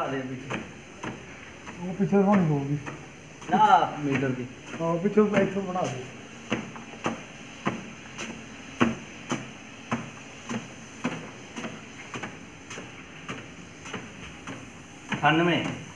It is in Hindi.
दे पीछे वो पीछे होनी होगी ना मीटर की। हाँ पीछे इथों बना दे। 98